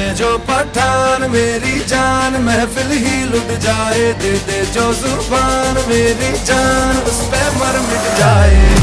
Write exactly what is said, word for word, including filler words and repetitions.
जो पठान मेरी जान महफिल ही लुट जाए, दे दे जो जुबान मेरी जान उस पे मर मिट जाए।